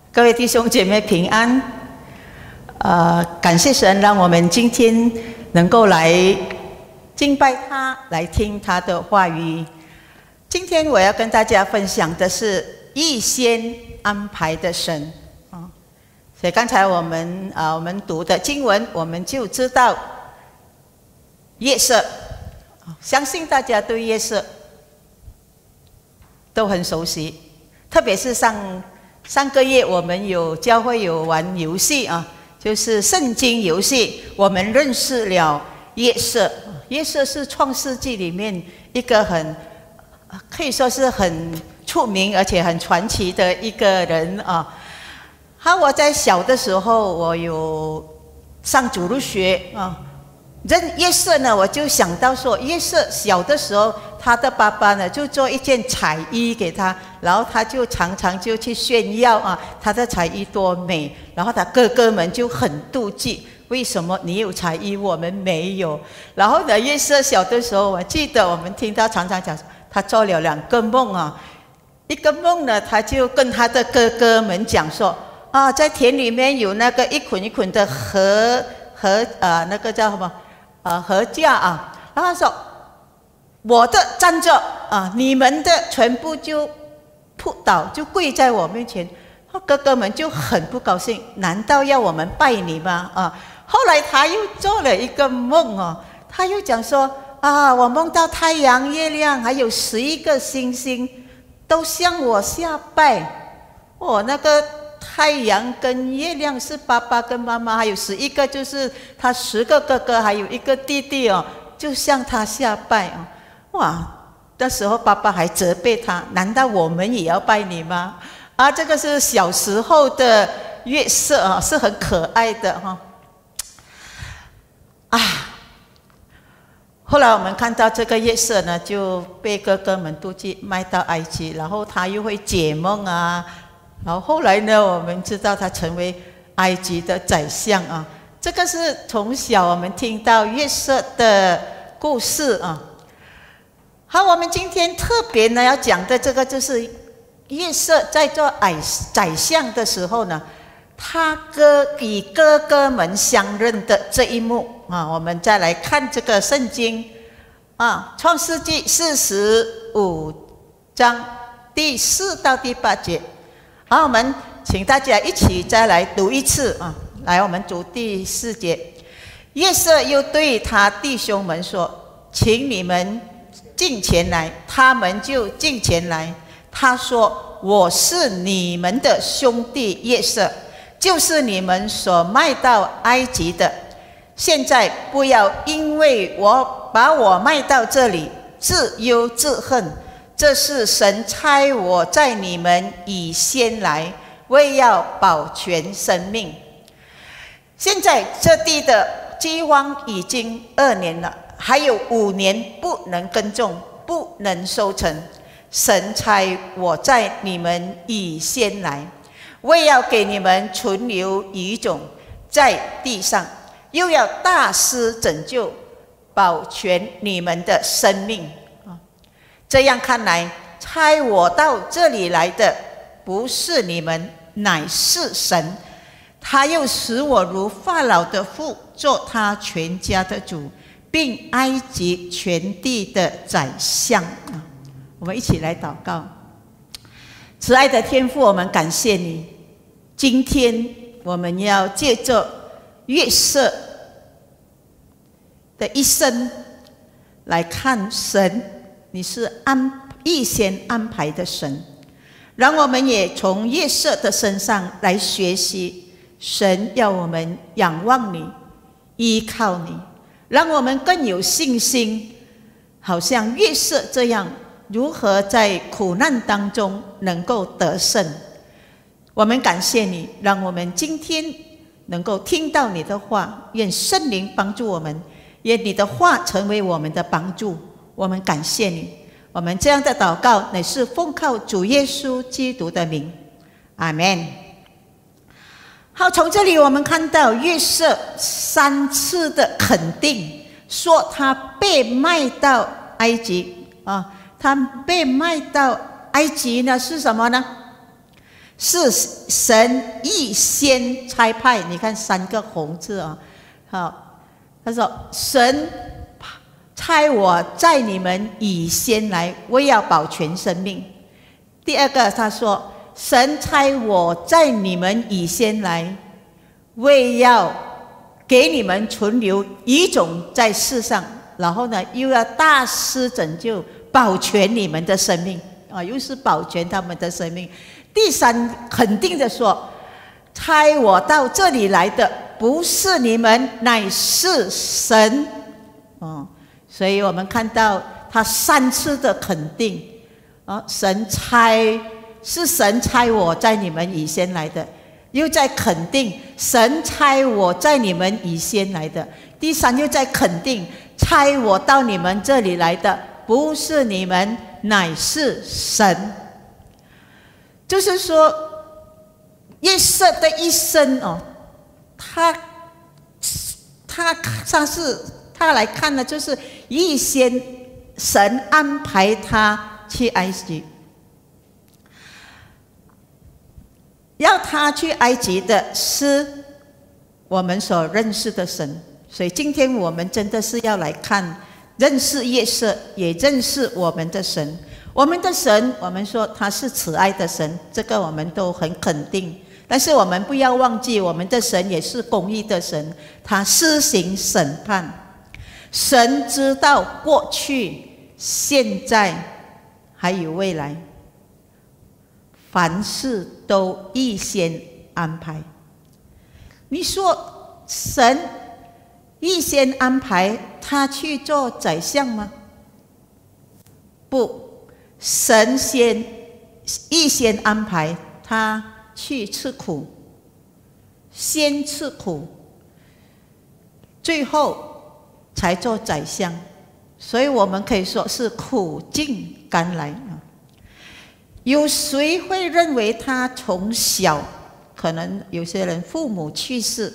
各位弟兄姐妹平安。感谢神，让我们今天能够来敬拜他，来听他的话语。今天我要跟大家分享的是预先安排的神啊。所以刚才我们读的经文，我们就知道约瑟，相信大家对约瑟都很熟悉，特别是上个月我们教会有玩游戏啊，就是圣经游戏，我们认识了约瑟。约瑟是创世纪里面一个可以说是很出名而且很传奇的一个人啊。我在小的时候，我有上主日学啊。认约瑟呢，我就想到说，约瑟小的时候，他的爸爸呢就做一件彩衣给他，然后他就常常就去炫耀啊，他的彩衣多美，然后他哥哥们就很妒忌，为什么你有彩衣我们没有？然后呢，约瑟小的时候，我记得我们听他常常讲，他做了2个梦啊，一个梦呢，他就跟他的哥哥们讲说啊，在田里面有那个一捆一捆的那个叫什么？禾稼啊，然后他说我的站着啊，你们的全部就扑倒，就跪在我面前。哥哥们就很不高兴，难道要我们拜你吗？后来他又做了一个梦哦，他又讲说啊，我梦到太阳、月亮还有11个星星都向我下拜。那个太阳跟月亮是爸爸跟妈妈，还有11个就是他10个哥哥，还有1个弟弟哦，就向他下拜哦。哇，那时候爸爸还责备他，难道我们也要拜你吗？这个是小时候的约瑟啊，是很可爱的哈。后来我们看到这个约瑟呢，就被哥哥们妒忌，卖到埃及，然后他又会解梦啊。然后后来呢，我们知道他成为埃及的宰相啊。这个是从小我们听到约瑟的故事啊。好，我们今天特别呢要讲的这个就是约瑟在做宰相的时候呢，他与哥哥们相认的这一幕啊。我们再来看这个圣经啊，《创世纪》45章第4到第8节。好，我们请大家一起再来读一次啊！来，我们读第4节。约瑟又对他弟兄们说：“请你们近前来。”他们就近前来。他说：“我是你们的兄弟约瑟，就是你们所卖到埃及的。现在不要因为把我卖到这里，自忧自恨。这是神差我在你们以先来，为要保全生命。现在这地的饥荒已经2年了，还有5年不能耕种，不能收成。神差我在你们以先来，为要给你们存留余种在地上，又要大施拯救，保全你们的生命。这样看来，差我到这里来的不是你们，乃是神。他又使我如法老的父，做他全家的主，并埃及全地的宰相。我们一起来祷告。慈爱的天父，我们感谢你。今天我们要借着约瑟的一生来看神，你是预先安排的神，让我们也从约瑟的身上来学习，神要我们仰望你，依靠你，让我们更有信心，好像约瑟这样，如何在苦难当中能够得胜。我们感谢你，让我们今天能够听到你的话，愿圣灵帮助我们，愿你的话成为我们的帮助。我们感谢你，我们这样的祷告乃是奉靠主耶稣基督的名，阿们。好，从这里我们看到约瑟3次的肯定，说他被卖到埃及啊。他被卖到埃及呢是什么呢？ 是神预先差派。你看3个红字啊，好，他说神差我在你们以先来，为要保全生命。第二个他说神差我在你们以先来，为要给你们存留遗种在世上，然后呢又要大施拯救，保全你们的生命啊，又是保全他们的生命。第三，肯定的说，差我到这里来的不是你们，乃是神。所以我们看到他3次的肯定啊，神差我在你们以先来的，又在肯定神差我在你们以先来的。第3，又在肯定差我到你们这里来的不是你们，乃是神。就是说，约瑟的一生哦，他来看呢，就是预先神安排他去埃及，要他去埃及的是我们所认识的神。所以今天我们真的是要来看，认识约瑟，也认识我们的神。我们的神，我们说他是慈爱的神，这个我们都很肯定。但是我们不要忘记，我们的神也是公义的神，他施行审判。神知道过去、现在还有未来，凡事都预先安排。你说神预先安排他去做宰相吗？不，神预先安排他去吃苦，先吃苦，最后才做宰相。所以我们可以说是苦尽甘来啊。有谁会认为他从小，可能有些人父母去世，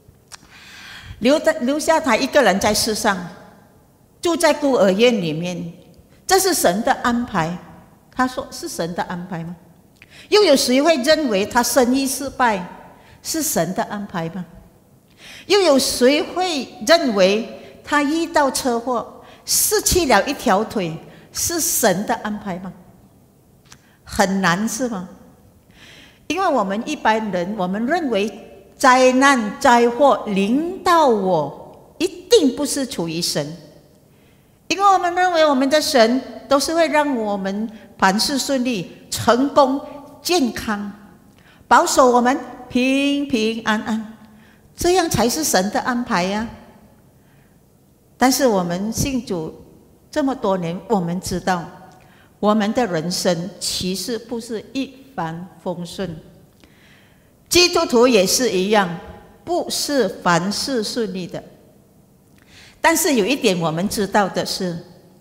留下他一个人在世上，住在孤儿院里面，这是神的安排？他说是神的安排吗？又有谁会认为他生意失败是神的安排吗？又有谁会认为他遇到车祸失去了一条腿是神的安排吗？很难，是吗？因为我们一般人，我们认为灾难灾祸临到我，一定不是出于神，因为我们认为我们的神都是会让我们凡事顺利、成功、健康，保守我们平平安安，这样才是神的安排呀。但是我们信主这么多年，我们知道我们的人生其实不是一帆风顺，基督徒也是一样，不是凡事顺利的。但是有一点我们知道的是，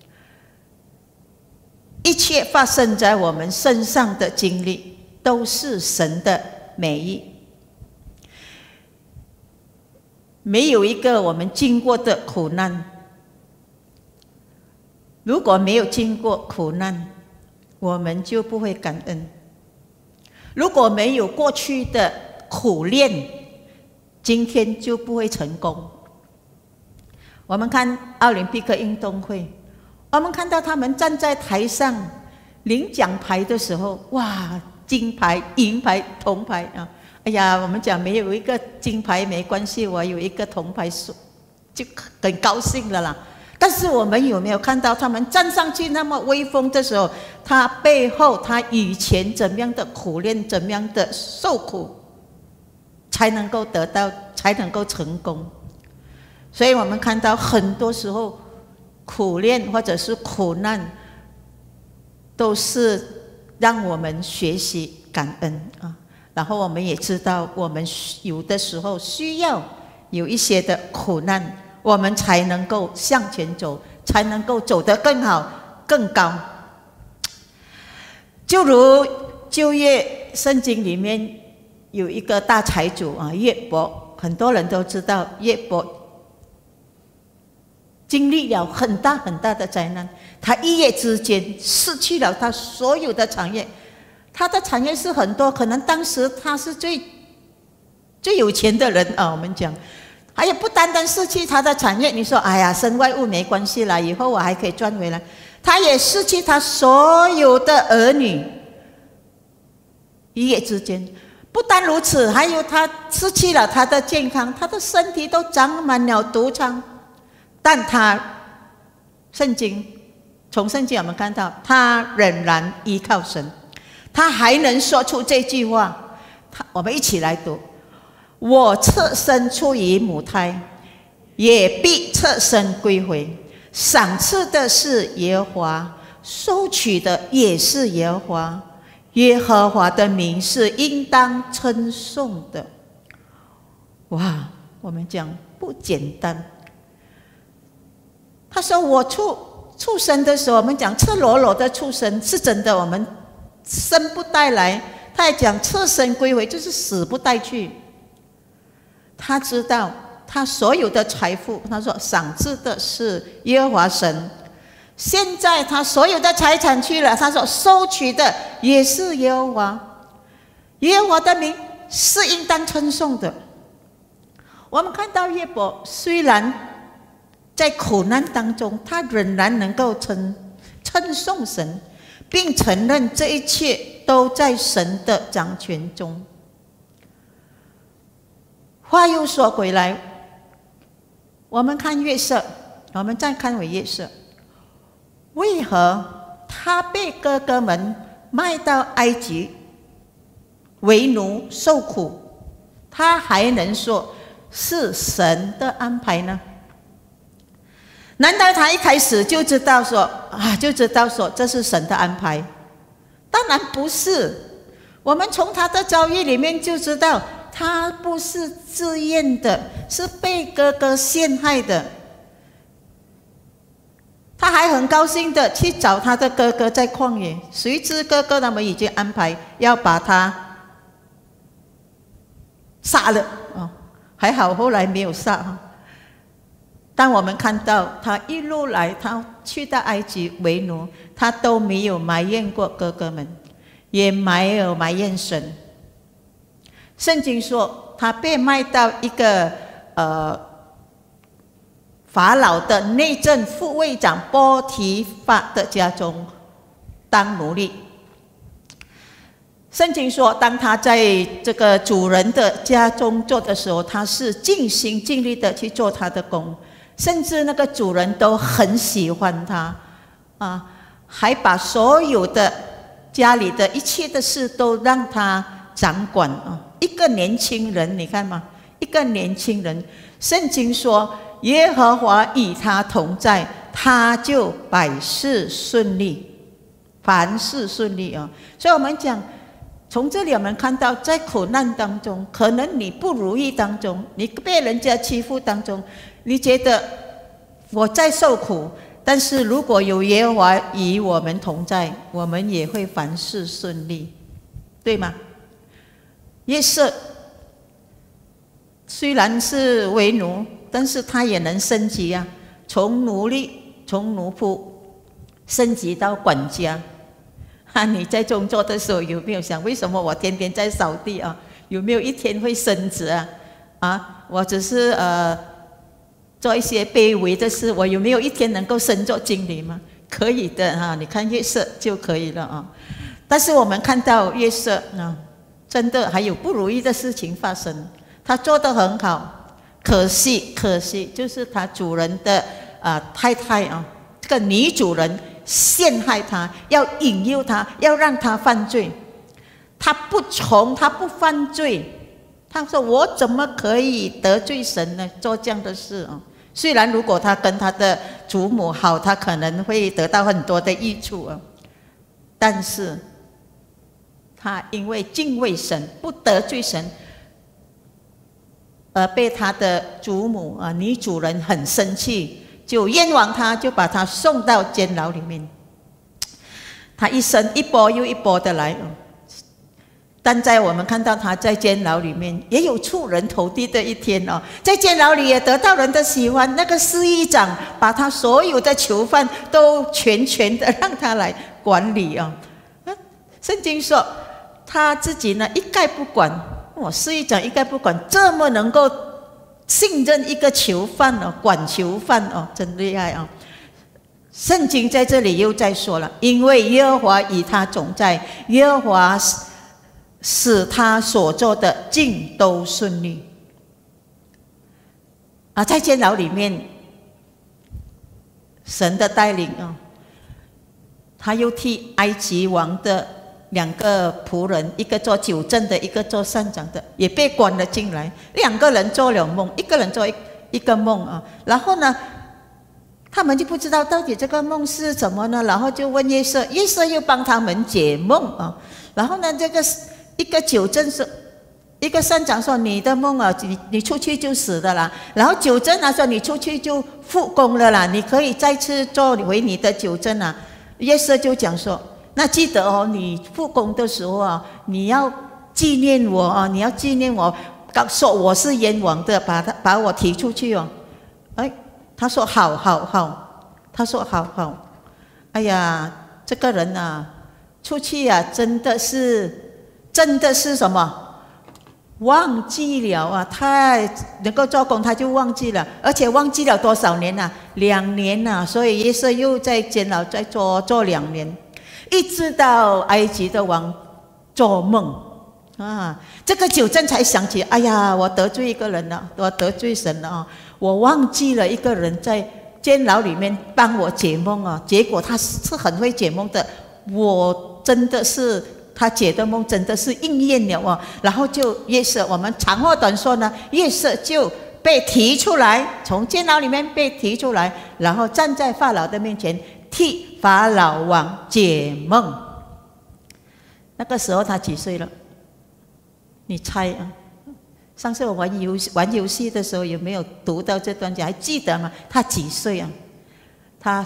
一切发生在我们身上的经历都是神的美意。没有一个我们经过的苦难，如果没有经过苦难，我们就不会感恩。如果没有过去的苦练，今天就不会成功。我们看奥林匹克运动会，我们看到他们站在台上领奖牌的时候，哇，金牌、银牌、铜牌啊！哎呀，我们讲没有一个金牌没关系，我有一个铜牌就很高兴了啦。但是我们有没有看到他们站上去那么威风的时候，他背后他以前怎样的苦练，怎样的受苦，才能够得到，才能够成功。所以我们看到很多时候苦练或者是苦难，都是让我们学习感恩啊。然后我们也知道，我们有的时候需要有一些的苦难，我们才能够向前走，才能够走得更好、更高。就如旧约圣经里面有一个大财主啊，约伯，很多人都知道约伯经历了很大很大的灾难，他一夜之间失去了他所有的产业， 他的产业是很多，可能当时他是最有钱的人啊。我们讲，还有不单单失去他的产业，你说哎呀，身外物没关系啦，以后我还可以赚回来。他也失去他所有的儿女，一夜之间。不单如此，还有他失去了他的健康，他的身体都长满了毒疮。但他从圣经我们看到，他仍然依靠神，他还能说出这句话。我们一起来读：我侧身出于母胎，也必侧身归回。赏赐的是耶和华，收取的也是耶和华。耶和华的名是应当称颂的。哇，我们讲不简单。他说我出生的时候，我们讲赤裸裸的出生是真的，我们生不带来。他也讲侧身归回，就是死不带去。他知道他所有的财富，他说赏赐的是耶和华神。现在他所有的财产去了，他说收取的也是耶和华。耶和华的名是应当称颂的。我们看到约伯虽然在苦难当中，他仍然能够称颂神，并承认这一切都在神的掌权中。话又说回来，我们看约瑟，我们再看回约瑟，为何他被哥哥们卖到埃及为奴受苦，他还能说是神的安排呢？难道他一开始就知道说这是神的安排？当然不是。我们从他的遭遇里面就知道，他不是自愿的，是被哥哥陷害的。他还很高兴的去找他的哥哥在旷野，谁知哥哥他们已经安排要把他杀了。还好后来没有杀。当我们看到他一路来，他去到埃及为奴，他都没有埋怨过哥哥们，也没有埋怨神。圣经说他被卖到一个法老的内政副卫长波提法的家中当奴隶。圣经说，当他在这个主人的家中做的时候，他是尽心尽力的去做他的工，甚至那个主人都很喜欢他还把所有的家里的一切的事都让他掌管一个年轻人，你看吗？一个年轻人，圣经说耶和华与他同在，他就百事顺利，凡事顺利所以我们讲，从这里我们看到，在苦难当中，可能你不如意当中，你被人家欺负当中，你觉得我在受苦，但是如果有耶和华与我们同在，我们也会凡事顺利，对吗？约瑟虽然是为奴，但是他也能升级从奴隶，从奴仆升级到管家。你在工作的时候有没有想，为什么我天天在扫地有没有一天会升职我只是做一些卑微的事，我有没有一天能够升做经理吗？可以的你看约瑟就可以了但是我们看到约瑟真的还有不如意的事情发生。他做得很好，可惜就是他主人的太太这个女主人陷害他，要引诱他，要让他犯罪。他不犯罪，他说我怎么可以得罪神呢？做这样的事虽然如果他跟他的祖母好，他可能会得到很多的益处但是他因为敬畏神，不得罪神，而被他的祖母女主人很生气，就冤枉他，就把他送到监牢里面。他一生一波又一波的来但在我们看到他在监牢里面也有出人头地的一天在监牢里也得到人的喜欢。那个司狱长把他所有的囚犯都全权的让他来管理圣经说他自己呢一概不管，司狱长一概不管，这么能够信任一个囚犯哦，管囚犯哦，真厉害哦。圣经在这里又在说了，因为耶和华与他同在，耶和华使他所做的尽都顺利。在监牢里面，神的带领啊，他又替埃及王的2个仆人，一个做酒政的，一个做膳长的，也被关了进来。2个人做了梦，一个人做一个梦啊。然后呢，他们就不知道到底这个梦是什么呢？然后就问约瑟，约瑟又帮他们解梦啊。然后呢，这个一个酒政说，一个膳长说你的梦啊，你出去就死的啦。然后酒政说你出去就复工了啦，你可以再次做回你的酒政啊。约瑟就讲说，那记得哦，你复工的时候啊，你要纪念我啊，你要纪念我，说我是冤枉的，把我提出去哦。他说好，他说好。哎呀，这个人啊，出去啊，真的是什么？忘记了啊！他能够做工，他就忘记了，而且忘记了多少年啊？2年啊！所以约瑟又在监牢再做2年，一直到埃及的王做梦啊，这个酒政才想起，哎呀，我得罪一个人了，我得罪神了啊！我忘记了一个人在监牢里面帮我解梦啊，结果他是很会解梦的，我真的是。他解的梦真的是应验了哦，然后就约瑟，我们长话短说呢，约瑟就被提出来，从监牢里面被提出来，然后站在法老的面前替法老王解梦。那个时候他几岁了？你猜啊？上次我玩游戏的时候有没有读到这段讲？还记得吗？他几岁啊？他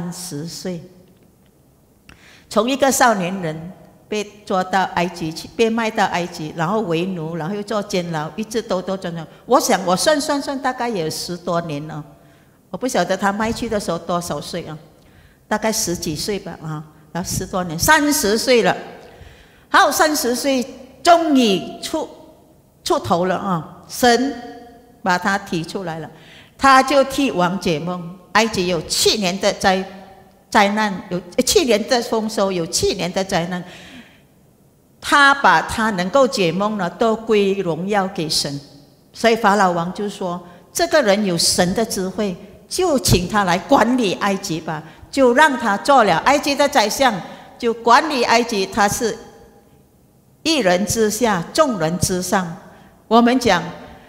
30岁，从一个少年人。被抓到埃及去，被卖到埃及，然后为奴，然后又做监牢，一直都转。我想我算，大概也有10多年了。我不晓得他卖去的时候多少岁啊？大概10几岁吧啊，然后10多年，30岁了。好，30岁终于出头了啊！神把他提出来了，他就替王解梦。埃及有7年的灾难，有7年的丰收，有7年的灾难。他把他能够解梦呢，都归荣耀给神，所以法老王就说：“这个人有神的智慧，就请他来管理埃及吧。”就让他做了埃及的宰相，就管理埃及。他是一人之下，众人之上。我们讲，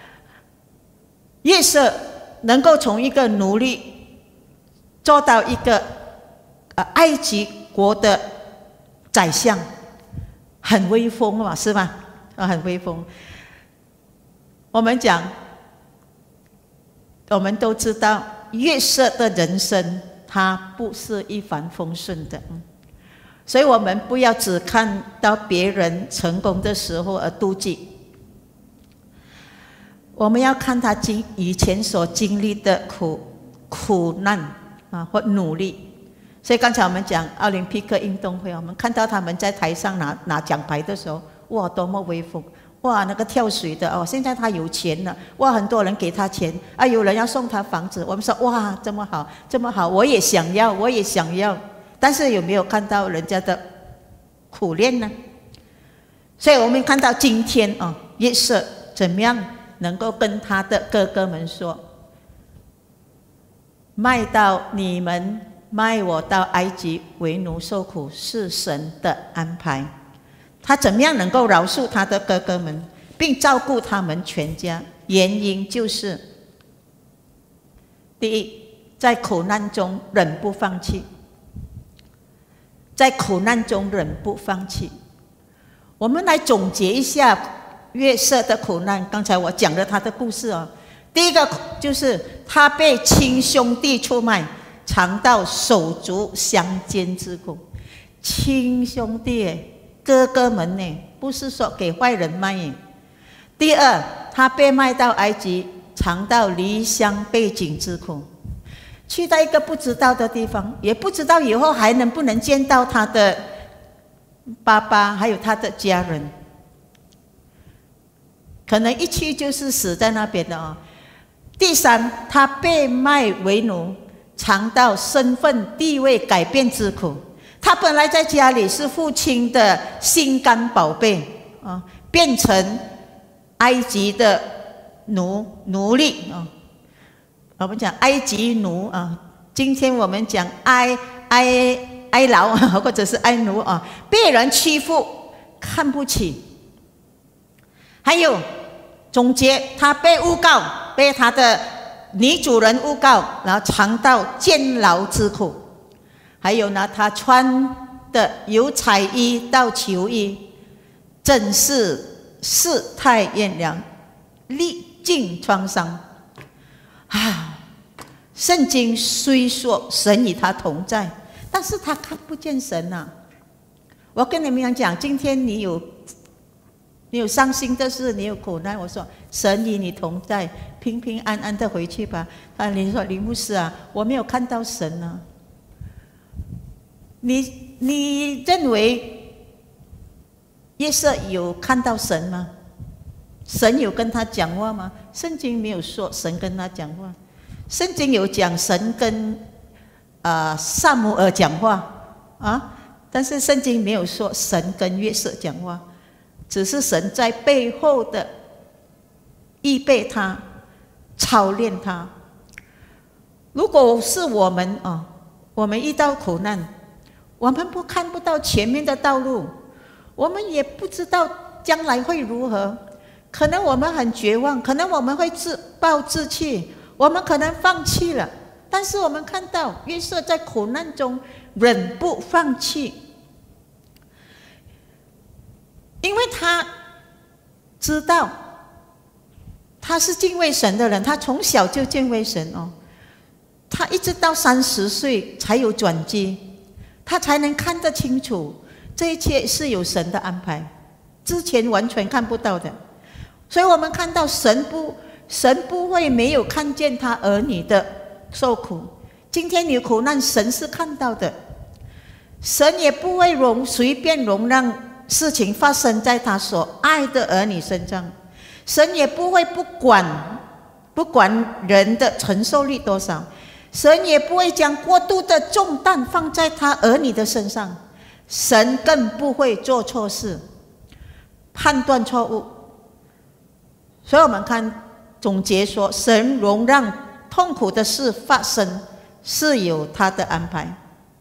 约瑟能够从一个奴隶做到一个埃及国的宰相。很威风嘛，是吧？很威风。我们讲，我们都知道约瑟的人生，他不是一帆风顺的，所以我们不要只看到别人成功的时候而妒忌，我们要看他以前所经历的苦难啊，或努力。所以刚才我们讲奥林匹克运动会，我们看到他们在台上拿奖牌的时候，哇，多么威风！哇，那个跳水的哦，现在他有钱了，哇，很多人给他钱啊，有人要送他房子。我们说哇，这么好，这么好，我也想要，我也想要。但是有没有看到人家的苦练呢？所以我们看到今天啊，约瑟怎么样能够跟他的哥哥们说，卖我到埃及为奴受苦是神的安排。他怎么样能够饶恕他的哥哥们，并照顾他们全家？原因就是：第一，在苦难中忍不放弃，在苦难中忍不放弃。我们来总结一下约瑟的苦难。刚才我讲了他的故事哦。第一个就是他被亲兄弟出卖，尝到手足相奸之苦。亲兄弟，哥哥们呢，不是说给坏人卖。第二，他被卖到埃及，尝到离乡背井之苦，去到一个不知道的地方，也不知道以后还能不能见到他的爸爸还有他的家人，可能一去就是死在那边的哦。第三，他被卖为奴，尝到身份地位改变之苦。他本来在家里是父亲的心肝宝贝啊，变成埃及的奴隶啊。我们讲埃及奴啊，今天我们讲哀牢或者是哀奴啊，被人欺负，看不起。还有总结，他被诬告，被他的女主人诬告，然后尝到监牢之苦。还有呢，他穿的由彩衣到囚衣，真是世态炎凉，历尽创伤啊！圣经虽说神与他同在，但是他看不见神啊。我跟你们讲，今天你有伤心的事，你有苦难，我说神与你同在，平平安安的回去吧。你说林牧师啊，我没有看到神啊。你认为约瑟有看到神吗？神有跟他讲话吗？圣经没有说神跟他讲话，圣经有讲神跟撒母耳讲话啊，但是圣经没有说神跟约瑟讲话，只是神在背后的预备他，操练他。如果是我们啊，我们遇到苦难，我们看不到前面的道路，我们也不知道将来会如何，可能我们很绝望，可能我们会自暴自弃，我们可能放弃了。但是我们看到约瑟在苦难中忍不放弃，因为他知道他是敬畏神的人，他从小就敬畏神哦，他一直到30岁才有转机，他才能看得清楚这一切是有神的安排，之前完全看不到的。所以我们看到神不会没有看见他儿女的受苦。今天你苦难，神是看到的，神也不会随便容让事情发生在他所爱的儿女身上，神也不会不管人的承受力多少，神也不会将过度的重担放在他儿女的身上，神更不会做错事，判断错误。所以我们看总结说，神容让痛苦的事发生是有他的安排。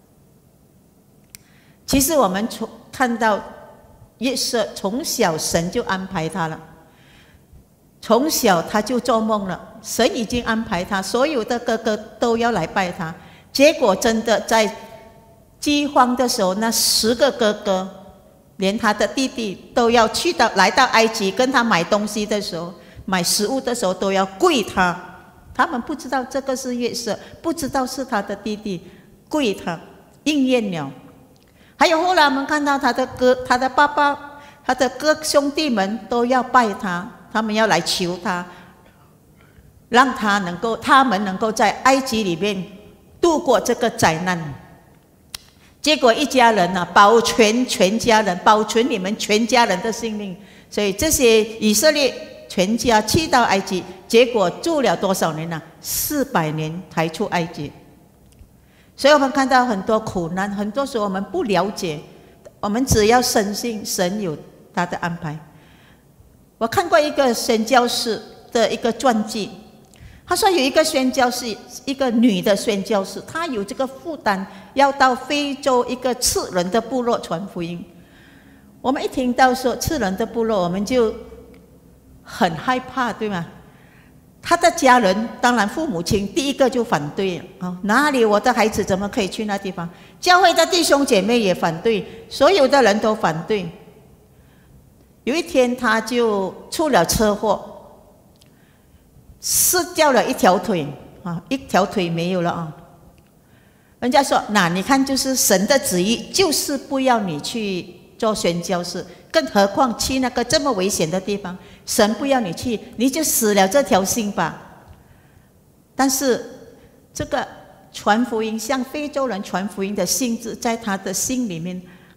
其实我们看到约瑟从小神就安排他了，从小他就做梦了，神已经安排他，所有的哥哥都要来拜他。结果真的在饥荒的时候，那10个哥哥连他的弟弟都要来到埃及跟他买东西的时候，买食物的时候都要跪他。他们不知道这个是约瑟，不知道是他的弟弟，跪他，应验了。还有后来我们看到他的爸爸，他的哥兄弟们都要拜他，他们要来求他，让他们能够在埃及里面度过这个灾难。结果一家人啊，保存你们全家人的性命。所以这些以色列全家去到埃及，结果住了多少年呢？400年才出埃及。所以我们看到很多苦难，很多时候我们不了解，我们只要深信神有他的安排。我看过一个宣教士的一个传记，他说有一个宣教士，一个女的宣教士，她有这个负担，要到非洲一个刺人的部落传福音。我们一听到说刺人的部落，我们就很害怕，对吗？他的家人，当然父母亲第一个就反对哪里我的孩子怎么可以去那地方？教会的弟兄姐妹也反对，所有的人都反对。有一天他就出了车祸，失掉了一条腿一条腿没有了人家说你看就是神的旨意，就是不要你去做宣教士，更何况去那个这么危险的地方，神不要你去，你就死了这条心吧。但是这个传福音，向非洲人传福音的性质，在他的心里面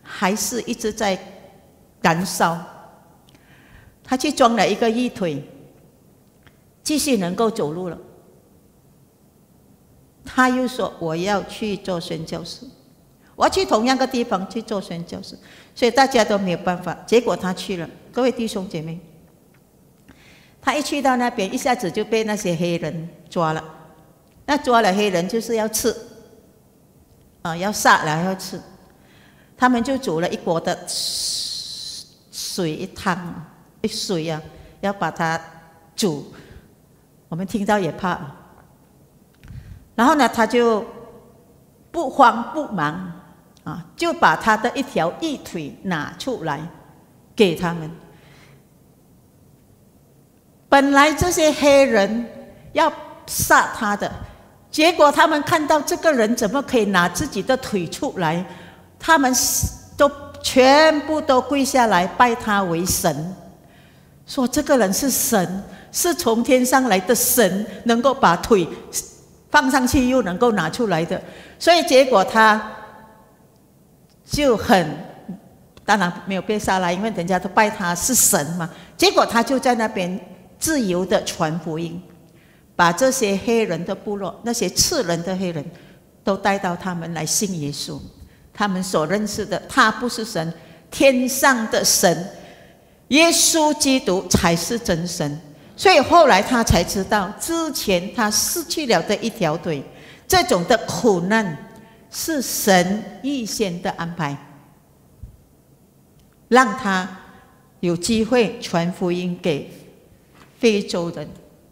还是一直在燃烧。他去装了一个义腿，继续能够走路了。他又说：“我要去做宣教士，我要去同样的地方去做宣教士。”所以大家都没有办法。结果他去了，各位弟兄姐妹，他一去到那边，一下子就被那些黑人抓了。那抓了黑人就是要刺，要杀了要刺。他们就煮了一锅的水一汤，水啊，要把它煮。我们听到也怕。然后呢，他就不慌不忙就把他的一条义腿拿出来给他们。本来这些黑人要杀他的，结果他们看到这个人怎么可以拿自己的腿出来，他们都全部都跪下来拜他为神，说这个人是神，是从天上来的神，能够把腿放上去又能够拿出来的。所以结果他就当然没有被杀了，因为人家都拜他是神嘛。结果他就在那边自由的传福音，把这些黑人的部落，那些刺人的黑人都带到他们来信耶稣。他们所认识的他不是神，天上的神耶稣基督才是真神。所以后来他才知道，之前他失去了的一条腿，这种的苦难是神预先的安排，让他有机会传福音给非洲人。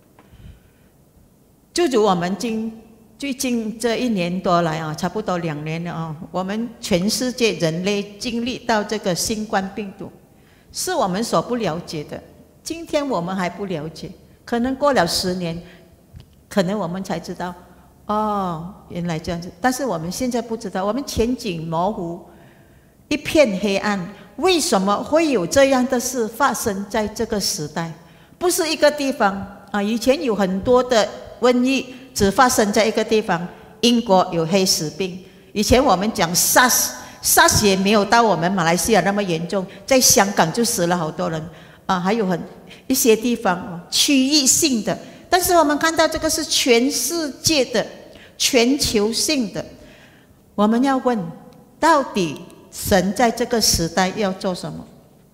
就如我们最近这1年多来差不多2年了我们全世界人类经历到这个新冠病毒，是我们所不了解的。今天我们还不了解，可能过了10年，可能我们才知道，原来这样子。但是我们现在不知道，我们前景模糊，一片黑暗。为什么会有这样的事发生在这个时代？不是一个地方以前有很多的瘟疫只发生在一个地方，英国有黑死病。以前我们讲 SARS 也没有到我们马来西亚那么严重，在香港就死了好多人还有一些地方区域性的。但是我们看到这个是全世界的、全球性的。我们要问，到底神在这个时代要做什么？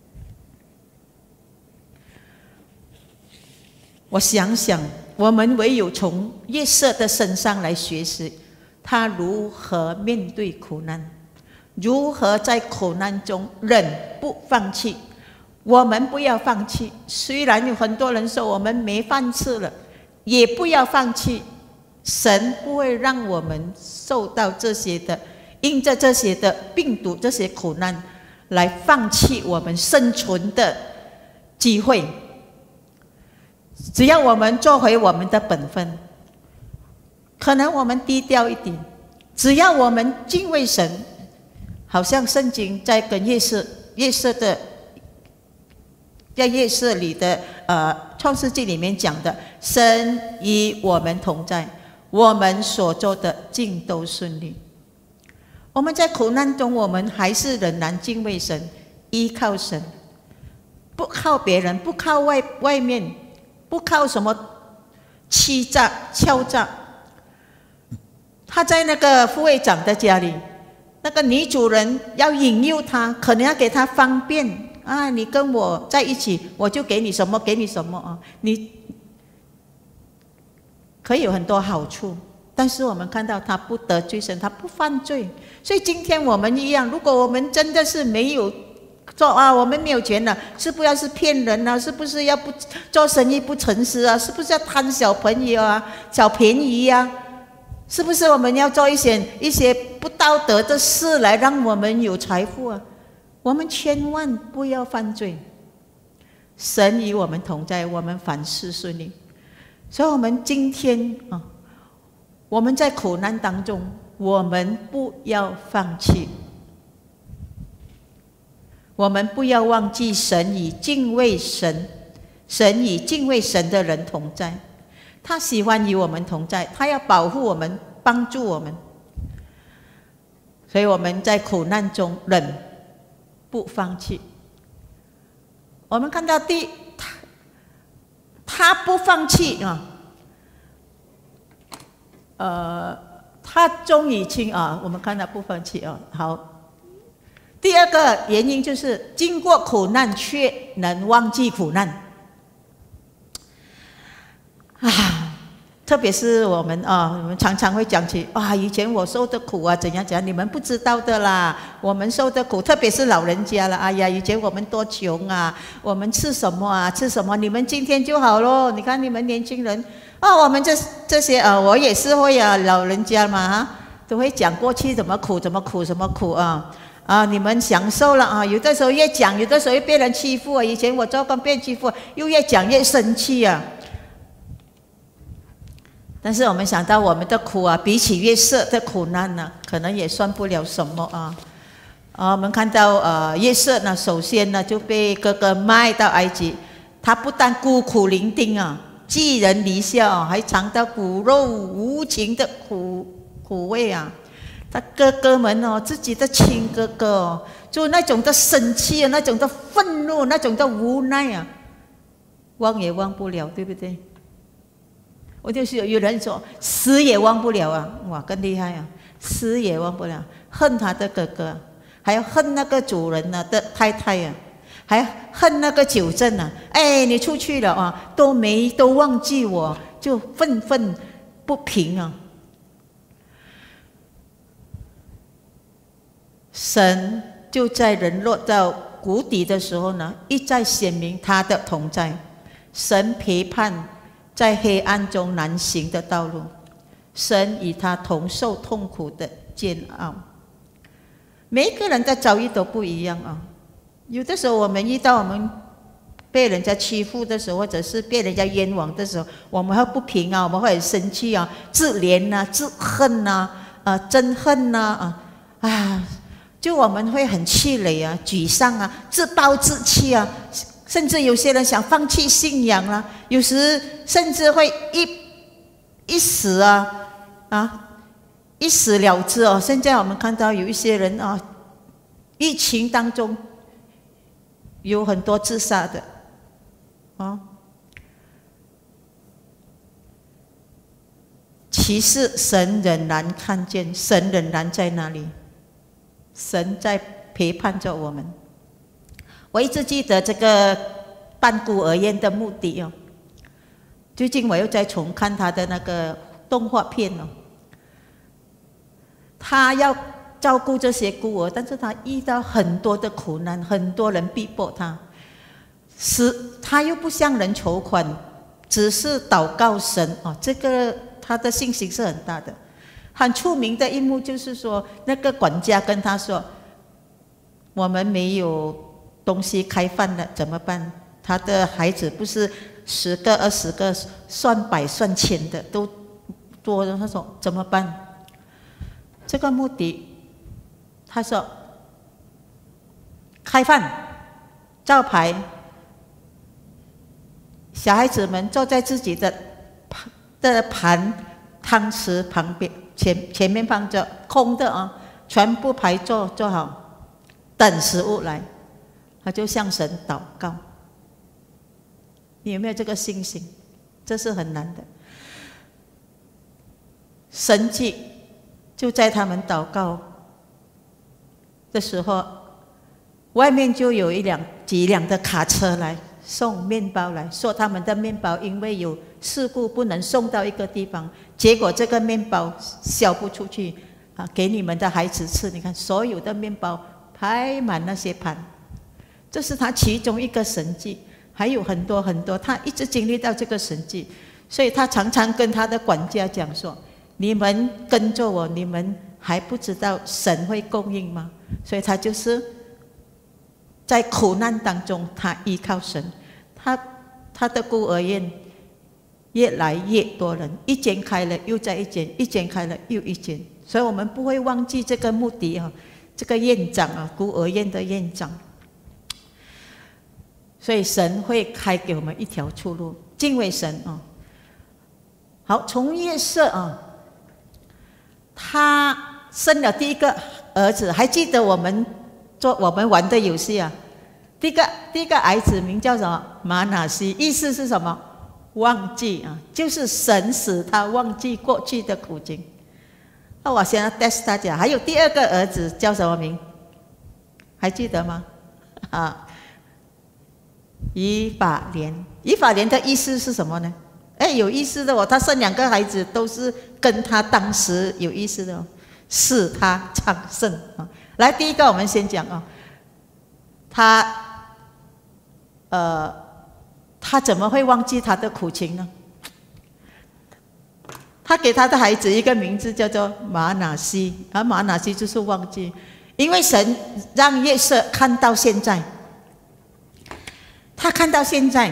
我想想，我们唯有从约瑟的身上来学习，他如何面对苦难，如何在苦难中忍不放弃。我们不要放弃，虽然有很多人说我们没饭吃了，也不要放弃。神不会让我们受到这些的，因着这些的病毒、这些苦难来放弃我们生存的机会。只要我们做回我们的本分，可能我们低调一点，只要我们敬畏神，好像圣经在跟约瑟的，在约瑟里的创世纪里面讲的，神与我们同在，我们所做的尽都顺利。我们在苦难中，我们还是仍然敬畏神，依靠神，不靠别人，不靠外面，不靠什么欺诈敲诈。他在那个副会长的家里，那个女主人要引诱他，可能要给他方便你跟我在一起，我就给你什么，给你什么你可以有很多好处。但是我们看到他不得罪神，他不犯罪。所以今天我们一样，如果我们真的是没有说我们没有钱了，是不是骗人是不是要不做生意不诚实是不是要贪小朋友小便宜是不是我们要做一些不道德的事来让我们有财富我们千万不要犯罪。神与我们同在，我们凡事顺利。所以我们今天我们在苦难当中，我们不要放弃，我们不要忘记神与敬畏神的人同在。他喜欢与我们同在，他要保护我们，帮助我们。所以我们在苦难中忍不放弃。我们看到他不放弃啊，他钟以清啊，我们看到不放弃啊。好，第二个原因就是经过苦难却能忘记苦难啊。特别是我们常常会讲起以前我受的苦啊，怎样怎样，你们不知道的啦。我们受的苦，特别是老人家了，哎呀，以前我们多穷啊，我们吃什么啊，吃什么，你们今天就好咯。你看你们年轻人我们这些我也是会老人家嘛都会讲过去怎么苦怎么苦什么苦你们享受了有的时候越讲，有的时候被人欺负以前我做工被人欺负，又越讲越生气但是我们想到我们的苦比起约瑟的苦难呢，可能也算不了什么我们看到约瑟呢，首先呢就被哥哥卖到埃及，他不但孤苦伶仃寄人篱下还尝到骨肉无情的苦味他哥哥们自己的亲哥哥就那种的生气那种的愤怒，那种的无奈忘也忘不了，对不对？我就是有人说死也忘不了哇，更厉害死也忘不了，恨他的哥哥，还要恨那个主人的太太还恨那个酒政你出去了都忘记我，就愤愤不平神就在人落到谷底的时候呢，一再显明他的同在。神陪伴在黑暗中难行的道路，神与他同受痛苦的煎熬。每一个人的遭遇都不一样有的时候我们遇到我们被人家欺负的时候，或者是被人家冤枉的时候，我们会不平我们会很生气自怜自恨憎恨就我们会很气馁沮丧自暴自弃甚至有些人想放弃信仰有时甚至会一死一死了之现在我们看到有一些人疫情当中有很多自杀的其实神仍然看见，神仍然在那里，神在陪伴着我们。我一直记得这个半孤儿院的目的最近我又在重看他的那个动画片他要照顾这些孤儿，但是他遇到很多的苦难，很多人逼迫他，他又不向人筹款，只是祷告神这个他的信心是很大的。很出名的一幕就是说，那个管家跟他说，我们没有东西开饭了怎么办？他的孩子不是10个20个算百算千的都多的，他说怎么办？这个目的他说开饭招牌，小孩子们坐在自己的盘汤匙旁边，前面放着空的全部排坐好，等食物来，他就向神祷告。你有没有这个信心？这是很难的。神迹就在他们祷告的时候，外面就有几辆的卡车来送面包来，说他们的面包因为有事故不能送到一个地方，结果这个面包销不出去给你们的孩子吃。你看所有的面包排满那些盘，这是他其中一个神迹，还有很多很多，他一直经历到这个神迹，所以他常常跟他的管家讲说，你们跟着我，你们还不知道神会供应吗？所以他就是在苦难当中，他依靠神，他的孤儿院越来越多人，一间开了又再一间，一间开了又一间，所以我们不会忘记这个目的这个院长孤儿院的院长。所以神会开给我们一条出路，敬畏神好，从约瑟他生了第一个儿子，还记得我们做我们玩的游戏啊。第一个儿子名叫什么？玛拿西，意思是什么？忘记啊，就是神使他忘记过去的苦情。那我现在 test 大家，还有第二个儿子叫什么名？还记得吗？啊，以法莲。以法莲的意思是什么呢？哎，有意思的哦，他生2个孩子都是跟他当时有意思的哦，使他昌盛啊。来，第一个我们先讲啊，他怎么会忘记他的苦情呢？他给他的孩子一个名字叫做玛拿西，而玛拿西就是忘记，因为神让约瑟看到现在，他看到现在，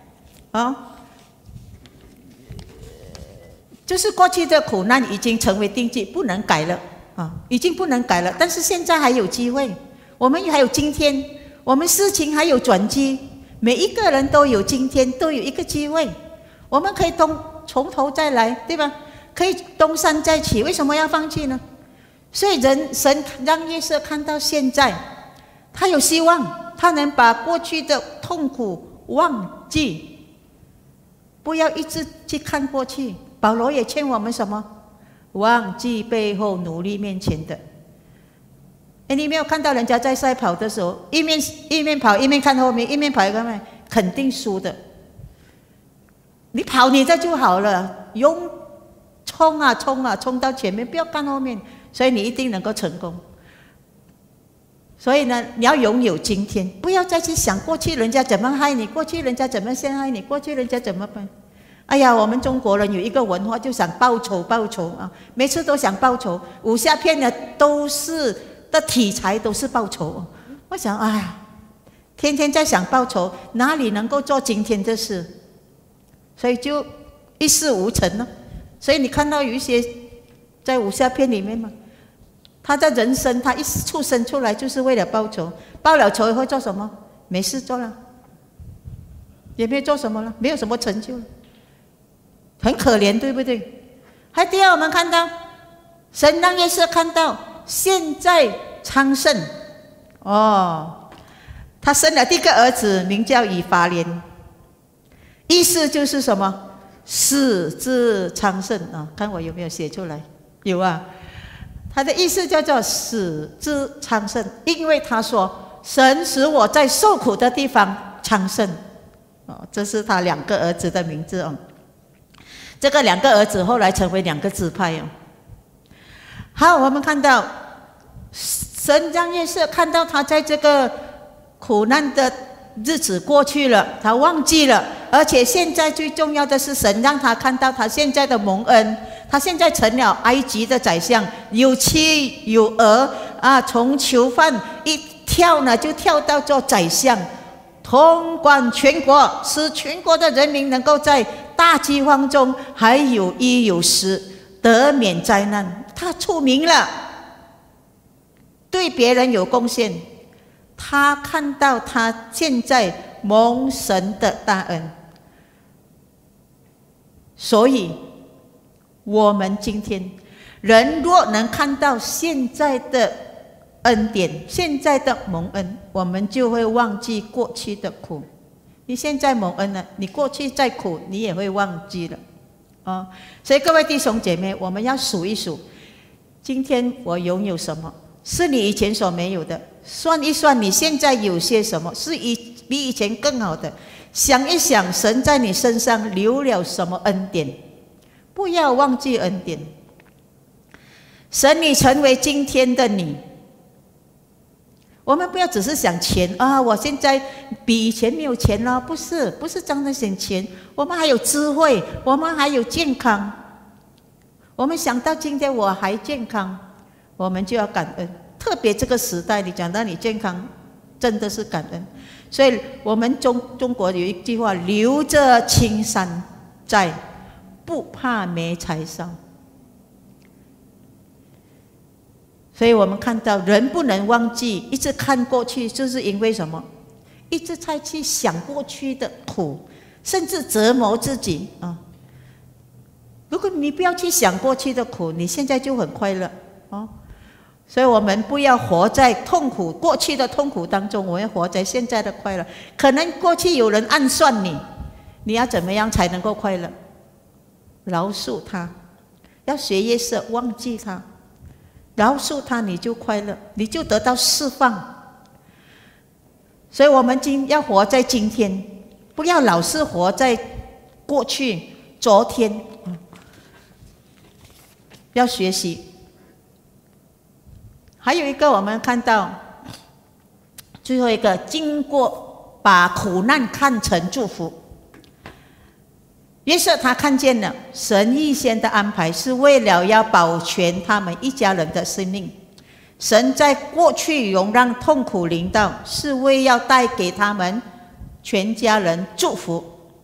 就是过去的苦难已经成为定局，不能改了啊，已经不能改了。但是现在还有机会，我们还有今天，我们事情还有转机，每一个人都有今天，都有一个机会，我们可以从头再来，对吧？可以东山再起，为什么要放弃呢？所以神让约瑟看到现在，他有希望，他能把过去的痛苦忘记，不要一直去看过去。保罗也劝我们什么？忘记背后，努力面前的。哎，你没有看到人家在赛跑的时候，一面跑一面看后面，一面跑一面看，肯定输的。你跑你的就好了，冲啊冲啊，冲到前面，不要看后面，所以你一定能够成功。所以呢，你要拥有今天，不要再去想过去人家怎么害你，过去人家怎么陷害你，过去人家怎么办。哎呀，我们中国人有一个文化，就想报仇啊，每次都想报仇，武侠片呢的题材都是报仇。我想，哎呀，天天在想报仇，哪里能够做今天的事？所以就一事无成了。所以你看到有一些在武侠片里面嘛，他的人生，他一出生出来就是为了报仇，报了仇以后做什么？没事做了，也没有做什么了，没有什么成就了。很可怜，对不对？还第二，我们看到神让约瑟看到现在昌盛哦，他生了第一个儿子，名叫以法莲，意思就是什么？使之昌盛啊！看我有没有写出来？有啊，他的意思叫做使之昌盛，因为他说神使我在受苦的地方昌盛哦，这是他2个儿子的名字哦。这个2个儿子后来成为2个支派哦。好，我们看到神让约瑟看到他在这个苦难的日子过去了，他忘记了，而且现在最重要的是神让他看到他现在的蒙恩，他现在成了埃及的宰相，有妻有儿啊，从囚犯一跳呢就跳到做宰相，统管全国，使全国的人民能够在大饥荒中还有衣有食，得免灾难。他出名了，对别人有贡献。他看到他现在蒙神的大恩，所以我们今天人若能看到现在的恩典，现在的蒙恩，我们就会忘记过去的苦。你现在蒙恩了，你过去再苦，你也会忘记了啊！所以各位弟兄姐妹，我们要数一数，今天我拥有什么，是你以前所没有的。算一算你现在有些什么，是比以前更好的。想一想，神在你身上留了什么恩典，不要忘记恩典。神你成为今天的你。我们不要只是想钱啊！我现在比以前没有钱了，不是这样的想钱。我们还有智慧，我们还有健康。我们想到今天我还健康，我们就要感恩。特别这个时代，你讲到你健康，真的是感恩。所以我们中国有一句话：留着青山在，不怕没柴烧。所以我们看到人不能忘记，一直看过去，就是因为什么？一直在去想过去的苦，甚至折磨自己啊。如果你不要去想过去的苦，你现在就很快乐啊。 所以我们不要活在痛苦过去的痛苦当中，我们要活在现在的快乐。可能过去有人暗算你，你要怎么样才能够快乐？饶恕他，要学约瑟，忘记他，饶恕他，你就快乐，你就得到释放。所以我们要活在今天，不要老是活在过去、昨天，要学习。还有一个，我们看到最后一个，经过把苦难看成祝福。约瑟他看见了神预先的安排，是为了要保全他们一家人的生命。神在过去容让痛苦临到，是为要带给他们全家人祝福。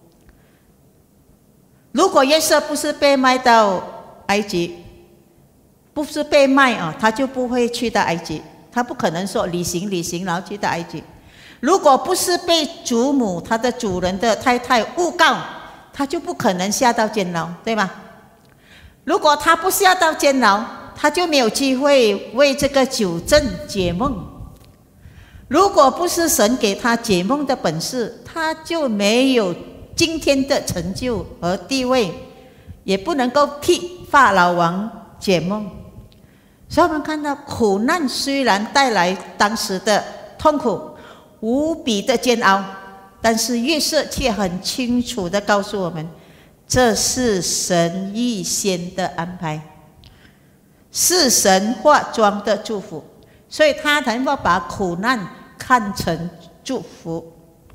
如果约瑟不是被卖到埃及，不是被卖啊，他就不会去到埃及，他不可能说旅行然后去到埃及。如果不是被祖母他的主人的太太诬告，他就不可能下到监牢，对吗？如果他不下到监牢，他就没有机会为这个酒政解梦。如果不是神给他解梦的本事，他就没有今天的成就和地位，也不能够替法老王解梦。所以我们看到苦难虽然带来当时的痛苦，无比的煎熬，但是约瑟却很清楚地告诉我们，这是神预先的安排，是神化妆的祝福，所以他才会把苦难看成祝福。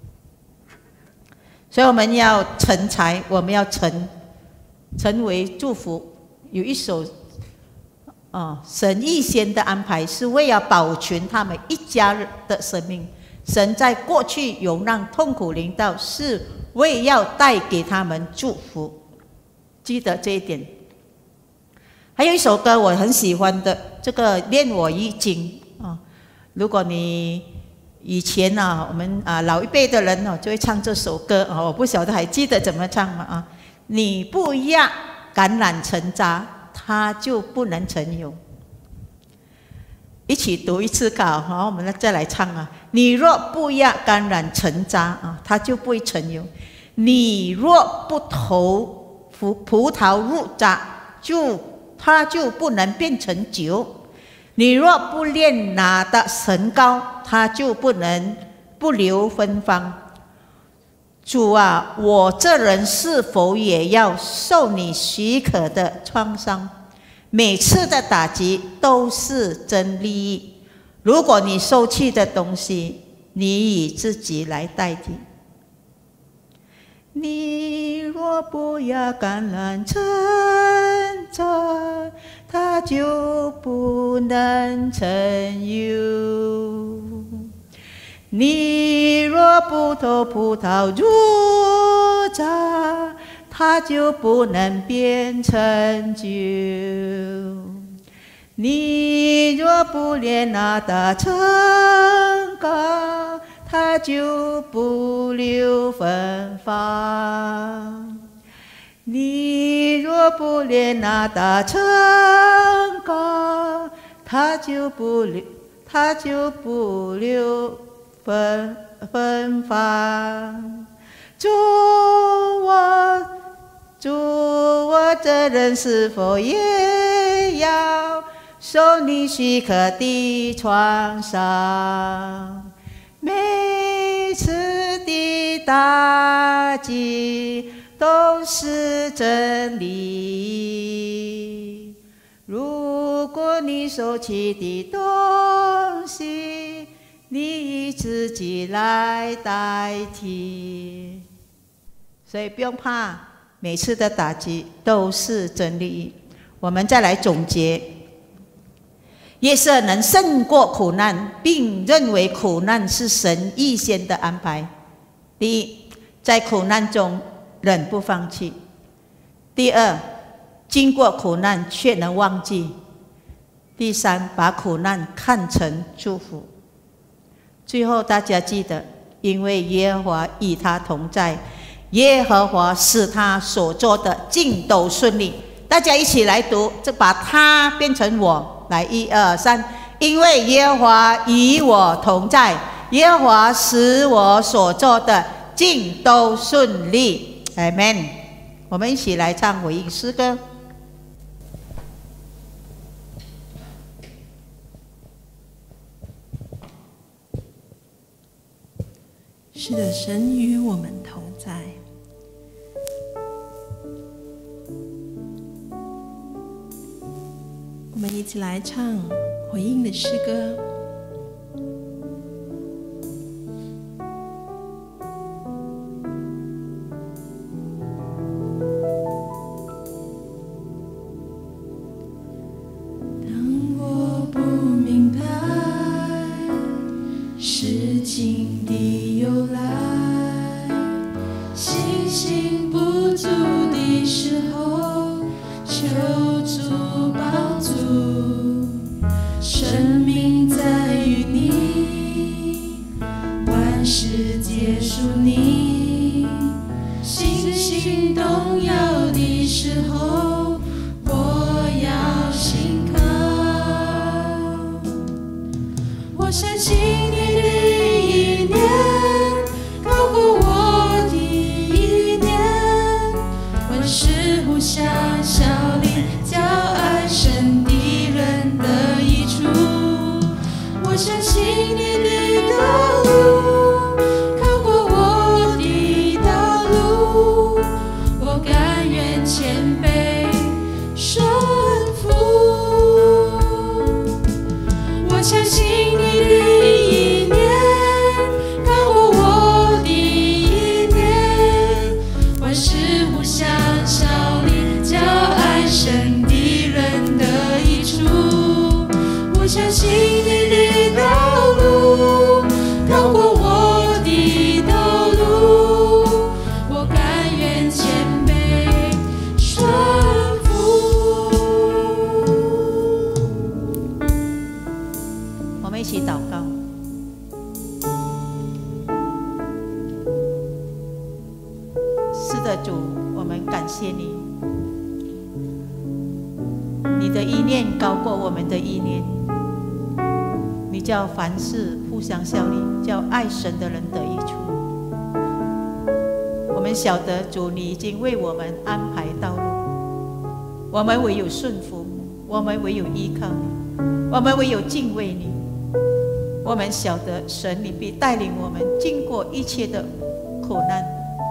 所以我们要成才，我们要成为祝福。有一首神预先的安排是为了保全他们一家人的生命。神在过去容让痛苦临到，是为要带给他们祝福。记得这一点。还有一首歌我很喜欢的，这个《恋我一经》啊。如果你以前啊，我们老一辈的人哦，就会唱这首歌啊。我不晓得还记得怎么唱吗？啊，你不压橄榄成渣，它就不能成油。一起读一次稿，好，我们再来唱啊。你若不压橄榄成渣啊，它就不会成油；你若不投葡萄入渣，它就不能变成酒；你若不炼拿的神膏，它就不能不留芬芳。主啊，我这人是否也要受你许可的创伤？每次的打击都是真利益。如果你受气的东西，你以自己来代替。你若不压橄榄成渣，它就不能成油；你若不投葡萄入渣，它就不能变成酒；你若不炼拿大成膏，它就不留芬芳；你若不炼拿大成膏，它就不留芬芳。主，我这人是否也要受你许可的创伤？每次的打击都是真理。如果你受气的东西，你以自己来代替。所以不用怕，每次的打击都是真理。我们再来总结，约瑟能胜过苦难，并认为苦难是神预先的安排。第一，在苦难中忍不放弃；第二，经过苦难却能忘记；第三，把苦难看成祝福。最后大家记得，因为耶和华与他同在，耶和华使他所做的尽都顺利。大家一起来读，就把它变成我。来，1、2、3， 因为耶和华与我同在，耶和华使我所做的尽都顺利。阿们。我们一起来唱回应诗歌。 是的，神与我们同在。我们一起来唱回应的诗歌。 当我不明白事情的由来，信心不足的时候，求主帮助。生命在于你，万事皆属你。信心动摇的时候，我要信靠。我相信你的意念高过我的意念，万事互相效力，叫爱神的人得益处。我相信你的道路高过我的道路，我甘愿谦卑顺服。我相信你的意念高过我的意念，万事互相效力，叫爱神的人得益处。我相信你的道路高过我的道路，我甘愿谦卑顺服。 我们一起祷告。是的，主，我们感谢你，你的意念高过我们的意念，你叫凡事互相效力，叫爱神的人得益处。我们晓得主，你已经为我们安排道路，我们唯有顺服，我们唯有依靠你，我们唯有敬畏你。我们晓得神，你必带领我们经过一切的苦难，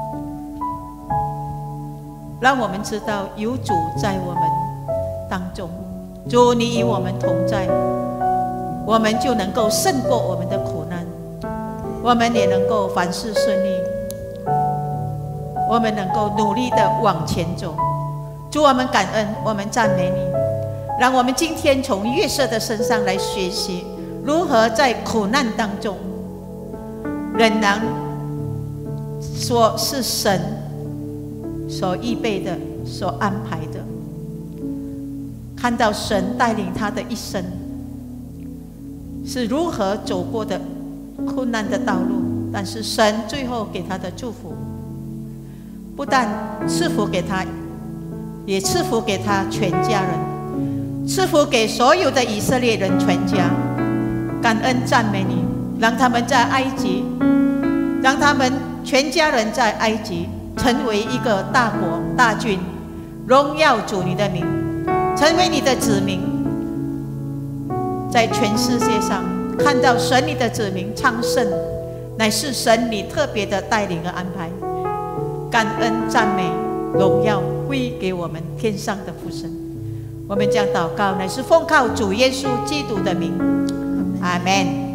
让我们知道有主在我们当中。主，你与我们同在，我们就能够胜过我们的苦难，我们也能够凡事顺利，我们能够努力的往前走。主，我们感恩，我们赞美你，让我们今天从约瑟的身上来学习如何在苦难当中仍然说是神所预备的，所安排的，看到神带领他的一生是如何走过的困难的道路，但是神最后给他的祝福，不但赐福给他，也赐福给他全家人，赐福给所有的以色列人全家。感恩赞美你，让他们在埃及，让他们全家人在埃及成为一个大国大军，荣耀主你的名，成为你的子民，在全世界上看到神你的子民昌盛，乃是神你特别的带领和安排。感恩赞美荣耀归给我们天上的父神。我们将祷告乃是奉靠主耶稣基督的名，阿们。